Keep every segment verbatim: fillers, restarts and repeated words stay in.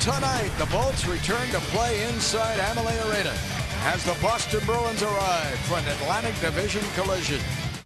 Tonight, the Bolts return to play inside Amalie Arena as the Boston Bruins arrive for an Atlantic Division collision.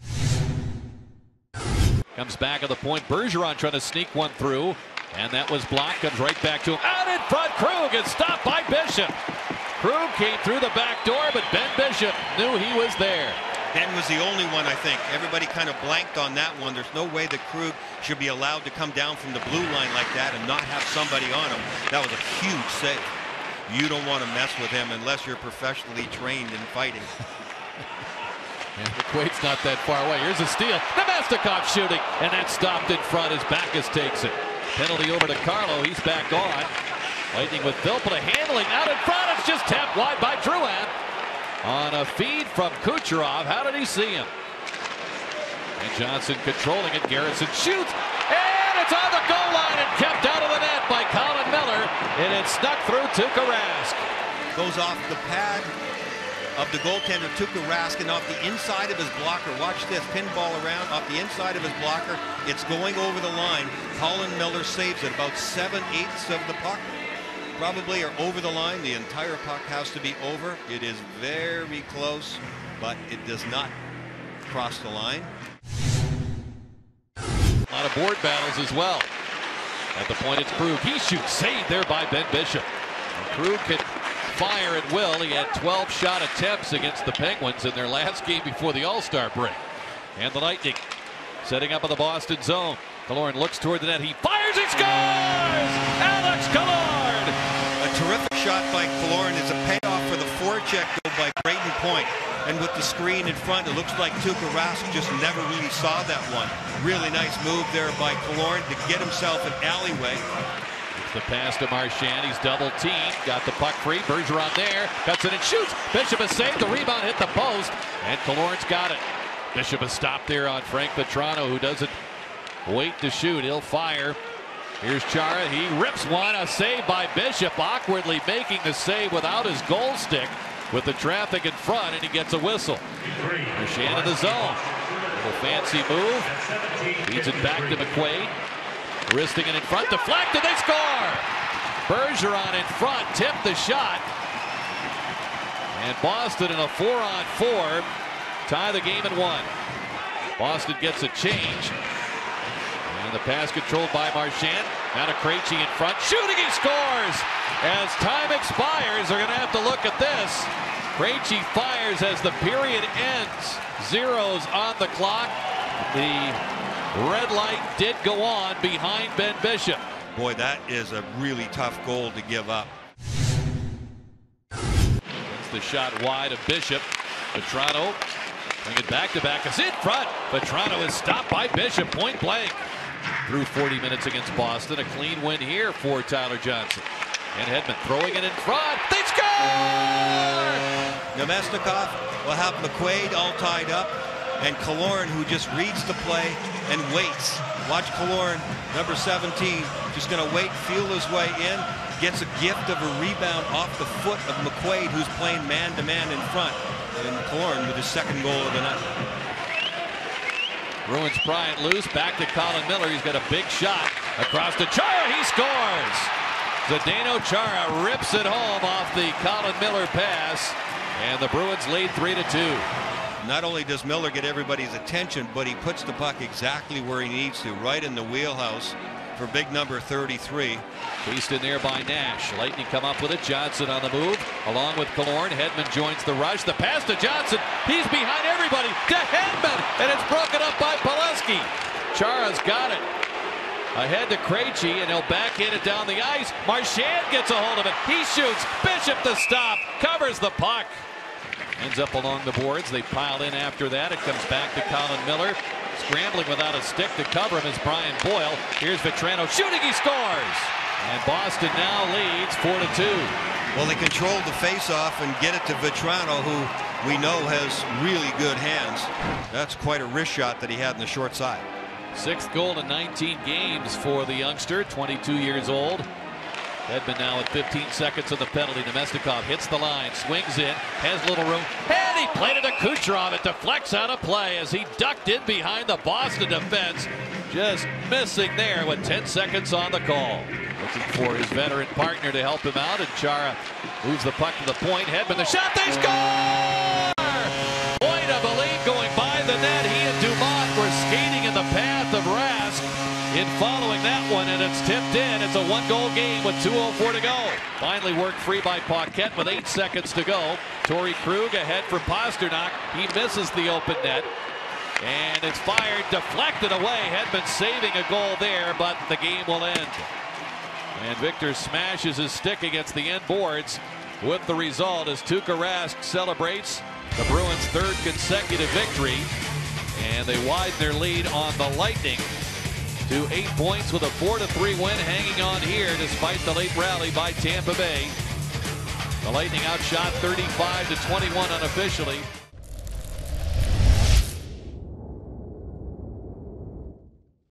Comes back at the point. Bergeron trying to sneak one through, and that was blocked. Comes right back to him. Out in front, Krug is stopped by Bishop. Krug came through the back door, but Ben Bishop knew he was there. Ben was the only one, I think. Everybody kind of blanked on that one. There's no way that Krug should be allowed to come down from the blue line like that and not have somebody on him. That was a huge save. You don't want to mess with him unless you're professionally trained in fighting. And McQuaid's not that far away. Here's a steal. Namestnikov shooting, and that's stopped in front as Backus takes it. Penalty over to Carlo. He's back on. Lightning with Philpott handling out in front. It's just tapped wide by Drouin. On a feed from Kucherov. How did he see him? And Johnson controlling it. Garrison shoots. And it's on the goal line and kept out of the net by Colin Miller. And it snuck through Tuukka Rask. Goes off the pad of the goaltender Tuukka Rask and off the inside of his blocker. Watch this. Pinball around off the inside of his blocker. It's going over the line. Colin Miller saves it. About seven-eighths of the puck probably are over the line. The entire puck has to be over. It is very close, but it does not cross the line. A lot of board battles as well. At the point, it's Krug. He shoots. Saved there by Ben Bishop. And Krug can fire at will. He had twelve shot attempts against the Penguins in their last game before the All-Star break. And the Lightning setting up in the Boston zone. Killorn looks toward the net. He fires. He scores! Alex Killorn! A terrific shot by Killorn is a payoff for the forecheck goal by Brayden Point. And with the screen in front, it looks like Tuukka Rask just never really saw that one. Really nice move there by Killorn to get himself an alleyway. It's the pass to Marchand. He's double teamed. Got the puck free. Bergeron there. Cuts it and shoots. Bishop has saved. The rebound hit the post. And Killorn's got it. Bishop has stopped there on Frank Vatrano, who doesn't wait to shoot. He'll fire. Here's Chara. He rips one. A save by Bishop. Awkwardly making the save without his goal stick with the traffic in front, and he gets a whistle. Marchand in the zone. Little fancy move. Feeds it back to McQuaid. Wristing it in front. Deflected. They score! Bergeron in front. Tipped the shot. And Boston in a four on four. Tie the game at one. Boston gets a change. And the pass controlled by Marchand. Now to Krejci in front. Shooting, he scores! As time expires, they're going to have to look at this. Krejci fires as the period ends. Zeros on the clock. The red light did go on behind Ben Bishop. Boy, that is a really tough goal to give up. That's the shot wide of Bishop. Vatrano bring it back to back. It's in front. Vatrano is stopped by Bishop point blank. Through forty minutes against Boston. A clean win here for Tyler Johnson. And Hedman throwing it in front. They score! Namestnikov will have McQuaid all tied up. And Killorn, who just reads the play and waits. Watch Killorn, number seventeen, just going to wait, feel his way in. Gets a gift of a rebound off the foot of McQuaid, who's playing man-to-man in front. And Killorn with his second goal of the night. Bruins pry it loose. Back to Colin Miller. He's got a big shot across to Chara. He scores! Zdeno Chara rips it home off the Colin Miller pass. And the Bruins lead three to two. Not only does Miller get everybody's attention, but he puts the puck exactly where he needs to, right in the wheelhouse for big number thirty-three. Chased in there by Nash. Lightning come up with it. Johnson on the move, along with Killorn. Hedman joins the rush. The pass to Johnson. He's behind everybody. To Hedman, and it's broken up by Pileski. Chara's got it. Ahead to Krejci, and he'll backhand it down the ice. Marchand gets a hold of it. He shoots. Bishop the stop. Covers the puck. Ends up along the boards. They piled in after that. It comes back to Colin Miller. Scrambling without a stick to cover him is Brian Boyle. Here's Vatrano shooting. He scores. And Boston now leads four to two. Well, they control the face-off and get it to Vatrano, who we know has really good hands. That's quite a wrist shot that he had in the short side. Sixth goal in nineteen games for the youngster, twenty-two years old. Hedman now with fifteen seconds on the penalty. Namestnikov hits the line, swings in, has little room, and he played it to Kucherov. It deflects out of play as he ducked in behind the Boston defense. Just missing there with ten seconds on the call. Looking for his veteran partner to help him out, and Chara moves the puck to the point. Hedman, the shot, they score! Point of a lead going by the net. He and Dumont were skating in the path of Rask in following that one, and it's tipped in. It's a one-goal game with two oh four to go. Finally worked free by Paquette with eight seconds to go. Torrey Krug ahead for Pastrnak. He misses the open net. And it's fired, deflected away. Hedman saving a goal there, but the game will end. And Victor smashes his stick against the end boards with the result as Tuukka Rask celebrates the Bruins' third consecutive victory. And they widen their lead on the Lightning to eight points with a four to three win hanging on here despite the late rally by Tampa Bay. The Lightning outshot thirty-five to twenty-one unofficially.